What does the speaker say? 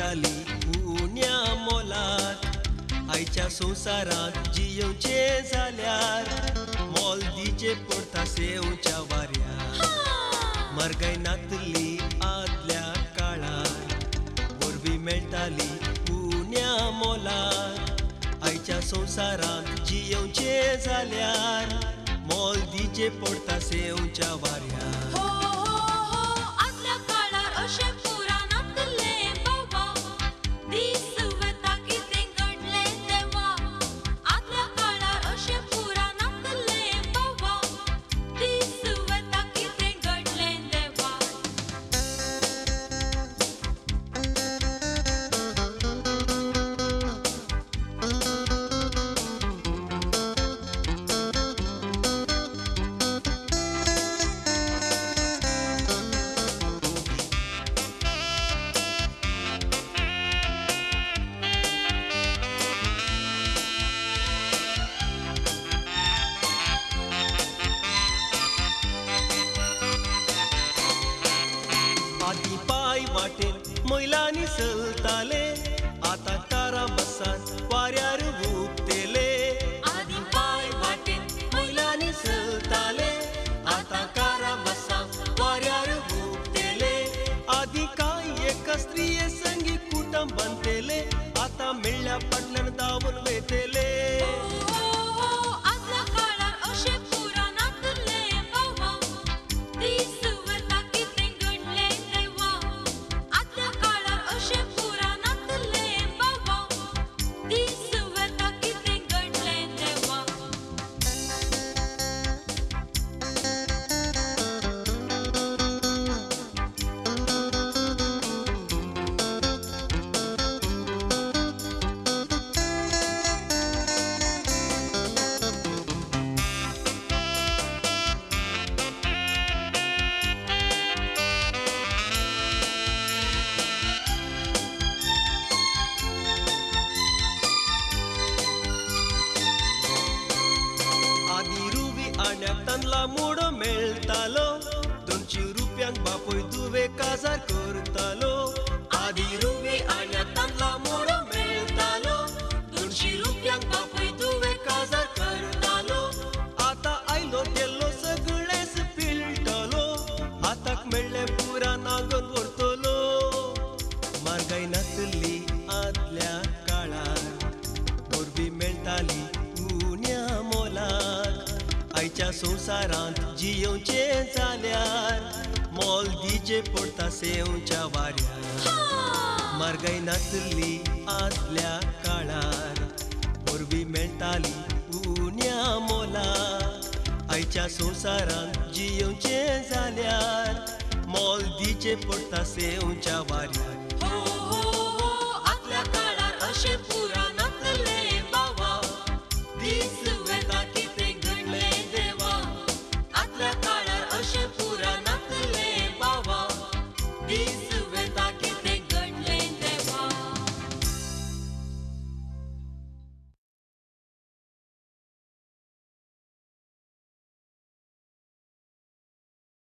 मेळटाली उण्या मोलाक. आयच्या संवसारांत जियोवचे जाल्यार मोल दिचे पडटा सेवच्या वाऱ्यार. म्हारगाय नातली आदल्या काळार वरवीं मेळटाली उण्या मोलाक. आयच्या संवसारांत जियोवचे जाल्यार मोल दिचे पडटा सेवच्या वाऱ्यार. आदी पाय वाटेन मैलांनी चलताले, आतां कारां बसान वाऱ्यार हुबतेले. आदी पाय वाटेन मैलांनी चलताले, आतां कारां बसान वाऱ्यार हुबतेले. आदी काय एका स्त्रिये संगी कुटुंब बांदतेले, आतां मेळ्ळ्या फाटल्यान धांवन वयतले. आण्याक तांदळा मोडो मेळटालो, 200 रुपयांक बापोय तुवे काजार करतालो. आदी रुवी आण्याक तांदळा मोडो मेळटालो, 200 रुपयांक बापोय तुवे काजार करतालो. आतां आयलो गेल्लो सगळेच पिळटलो, आताक मेळ्ळे पुरा नागन व्हरतलो. म्हारगाय नातली आदल्या काळार वरवीं मेळटाली उण्या मोलाक. आयच्या संवसारांत जियोवचे जाल्यार मोल दिचे पडटा सेवच्या वाऱ्यार. म्हारगाय नातली आदल्या काळार वरवीं मेळटाली उण्या मोलाक. आयच्या संवसारांत जियोवचे जाल्यार मोल दिचे पडटा सेवच्या वाऱ्यार. आदल्या काळार अशें